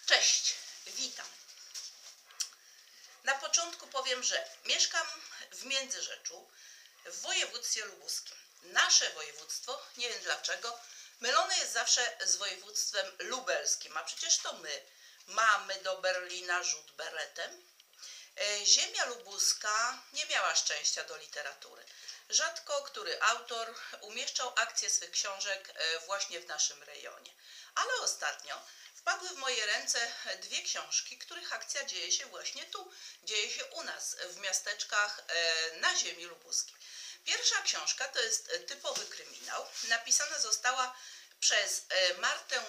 Cześć, witam. Na początku powiem, że mieszkam w Międzyrzeczu, w województwie lubuskim. Nasze województwo, nie wiem dlaczego, mylone jest zawsze z województwem lubelskim, a przecież to my mamy do Berlina rzut beretem. Ziemia lubuska nie miała szczęścia do literatury. Rzadko który autor umieszczał akcje swych książek właśnie w naszym rejonie. Ale ostatnio wpadły w moje ręce dwie książki, których akcja dzieje się właśnie tu, dzieje się u nas, w miasteczkach na ziemi lubuskiej. Pierwsza książka to jest typowy kryminał. Napisana została przez Martę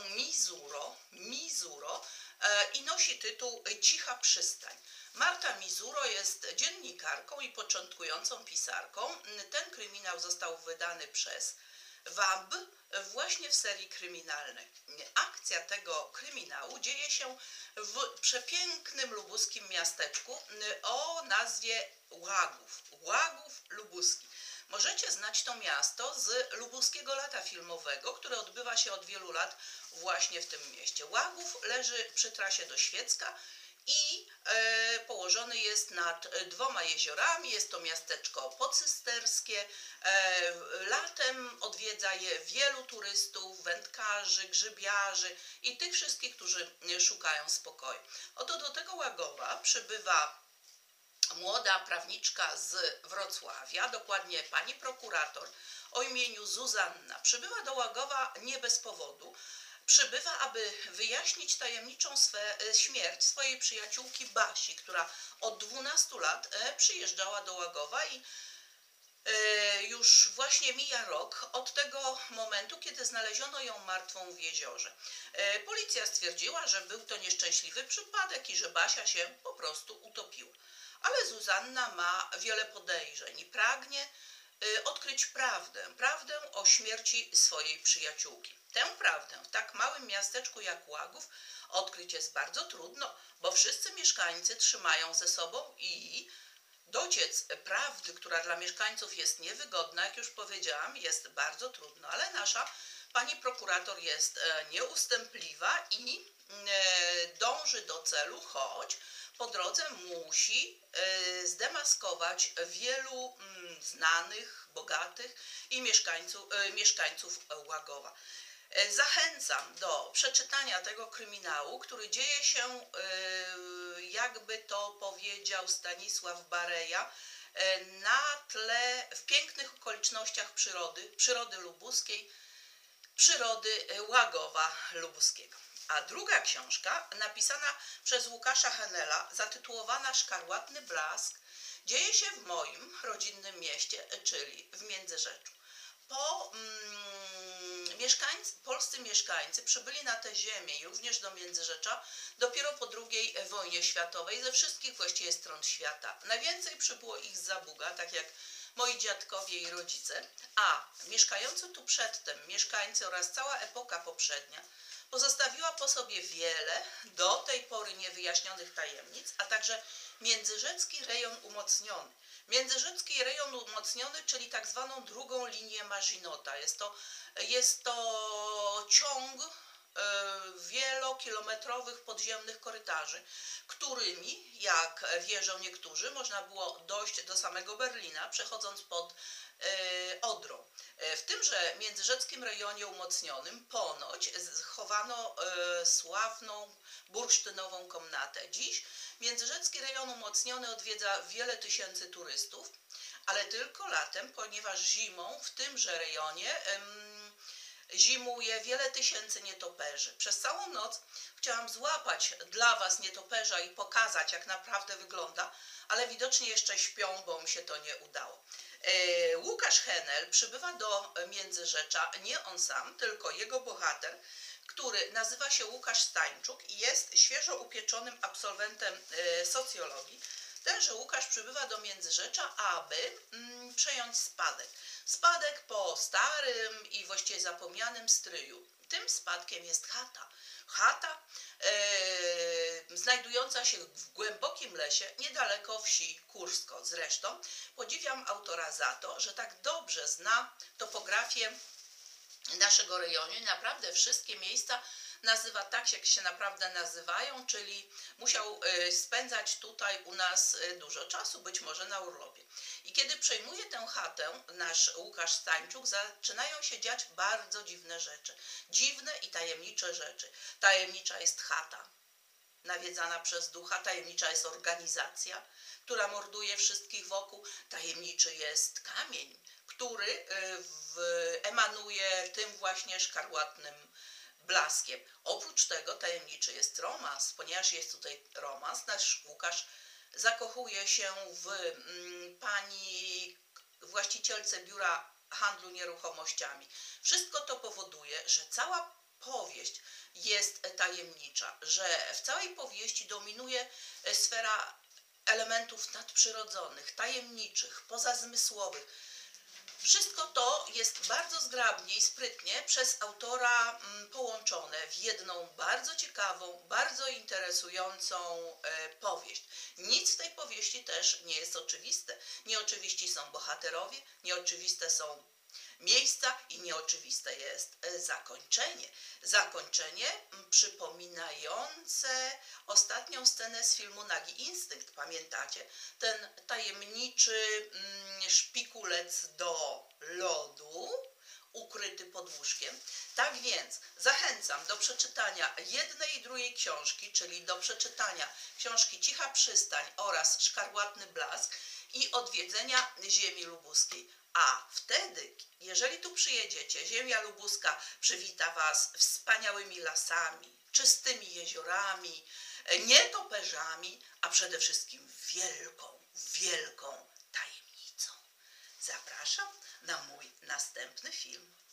Mizuro i nosi tytuł Cicha przystań. Marta Mizuro jest dziennikarką i początkującą pisarką. Ten kryminał został wydany przez WAB właśnie w serii kryminalnej. Akcja tego kryminału dzieje się w przepięknym lubuskim miasteczku o nazwie Łagów Lubuski. Możecie znać to miasto z lubuskiego lata filmowego, które odbywa się od wielu lat właśnie w tym mieście. Łagów leży przy trasie do Świecka i położony jest nad dwoma jeziorami. Jest to miasteczko pocysterskie. Latem odwiedza je wielu turystów, wędkarzy, grzybiarzy i tych wszystkich, którzy szukają spokoju. Oto do tego Łagowa przybywa młoda prawniczka z Wrocławia, dokładnie pani prokurator o imieniu Zuzanna. Przybywa do Łagowa nie bez powodu. Przybywa, aby wyjaśnić tajemniczą śmierć swojej przyjaciółki Basi, która od 12 lat przyjeżdżała do Łagowa i już właśnie mija rok od tego momentu, kiedy znaleziono ją martwą w jeziorze. Policja stwierdziła, że był to nieszczęśliwy przypadek i że Basia się po prostu utopiła. Ale Zuzanna ma wiele podejrzeń i pragnie odkryć prawdę o śmierci swojej przyjaciółki. Tę prawdę w tak małym miasteczku jak Łagów odkryć jest bardzo trudno, bo wszyscy mieszkańcy trzymają ze sobą i dociec prawdy, która dla mieszkańców jest niewygodna, jak już powiedziałam, jest bardzo trudno, ale nasza pani prokurator jest nieustępliwa i dąży do celu, choć po drodze musi zdemaskować wielu znanych, bogatych i mieszkańców Łagowa. Zachęcam do przeczytania tego kryminału, który dzieje się, jakby to powiedział Stanisław Bareja, na tle, w pięknych okolicznościach przyrody lubuskiej, przyrody Łagowa Lubuskiego. A druga książka, napisana przez Łukasza Henela, zatytułowana Szkarłatny Blask, dzieje się w moim rodzinnym mieście, czyli w Międzyrzeczu. Polscy mieszkańcy przybyli na tę ziemię i również do Międzyrzecza dopiero po II wojnie światowej ze wszystkich właściwie stron świata. Najwięcej przybyło ich z Zabuga, tak jak moi dziadkowie i rodzice, a mieszkający tu przedtem mieszkańcy oraz cała epoka poprzednia pozostawiła po sobie wiele do tej pory niewyjaśnionych tajemnic, a także Międzyrzecki rejon umocniony. Międzyrzecki rejon umocniony, czyli tak zwaną drugą linię Maginota. Jest to ciąg wielokilometrowych podziemnych korytarzy, którymi, jak wierzą niektórzy, można było dojść do samego Berlina, przechodząc pod Odrą. W tymże międzyrzeckim rejonie umocnionym ponoć chowano sławną bursztynową komnatę. Dziś międzyrzecki rejon umocniony odwiedza wiele tysięcy turystów, ale tylko latem, ponieważ zimą w tymże rejonie zimuje wiele tysięcy nietoperzy. Przez całą noc chciałam złapać dla Was nietoperza i pokazać, jak naprawdę wygląda, ale widocznie jeszcze śpią, bo mi się to nie udało. Łukasz Henel przybywa do Międzyrzecza, nie on sam, tylko jego bohater, który nazywa się Łukasz Stańczuk i jest świeżo upieczonym absolwentem socjologii. Tenże Łukasz przybywa do Międzyrzecza, aby przejąć spadek. Spadek po starym i właściwie zapomnianym stryju. Tym spadkiem jest chata. Chata znajdująca się w głębokim lesie, niedaleko wsi Kursko. Zresztą podziwiam autora za to, że tak dobrze zna topografię naszego rejonu i naprawdę wszystkie miejsca nazywa tak, jak się naprawdę nazywają, czyli musiał spędzać tutaj u nas dużo czasu, być może na urlopie. I kiedy przejmuje tę chatę, nasz Łukasz Stańczuk, zaczynają się dziać bardzo dziwne rzeczy. Dziwne i tajemnicze rzeczy. Tajemnicza jest chata nawiedzana przez ducha, tajemnicza jest organizacja, która morduje wszystkich wokół, tajemniczy jest kamień, który emanuje tym właśnie szkarłatnym blaskiem. Oprócz tego tajemniczy jest romans, ponieważ jest tutaj romans, nasz Łukasz zakochuje się w pani właścicielce biura handlu nieruchomościami. Wszystko to powoduje, że cała powieść jest tajemnicza, że w całej powieści dominuje sfera elementów nadprzyrodzonych, tajemniczych, pozazmysłowych. Wszystko to jest bardzo zgrabnie i sprytnie przez autora połączone w jedną bardzo ciekawą, bardzo interesującą powieść. Nic w tej powieści też nie jest oczywiste. Nieoczywiści są bohaterowie, nieoczywiste są miejsca i nieoczywiste jest zakończenie. Zakończenie przypominające ostatnią scenę z filmu Nagi Instynkt. Pamiętacie? Ten tajemniczy szpikulec do lodu ukryty pod łóżkiem. Tak więc zachęcam do przeczytania jednej i drugiej książki, czyli do przeczytania książki Cicha Przystań oraz Szkarłatny Blask i odwiedzenia Ziemi Lubuskiej. A wtedy, jeżeli tu przyjedziecie, ziemia lubuska przywita Was wspaniałymi lasami, czystymi jeziorami, nietoperzami, a przede wszystkim wielką, wielką tajemnicą. Zapraszam na mój następny film.